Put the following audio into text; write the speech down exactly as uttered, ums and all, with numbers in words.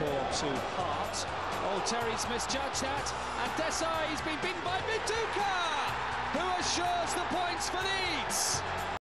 ball to Hart. Oh, Terry's misjudged that, and Desai's been beaten by Viduka, who assures the points for Leeds.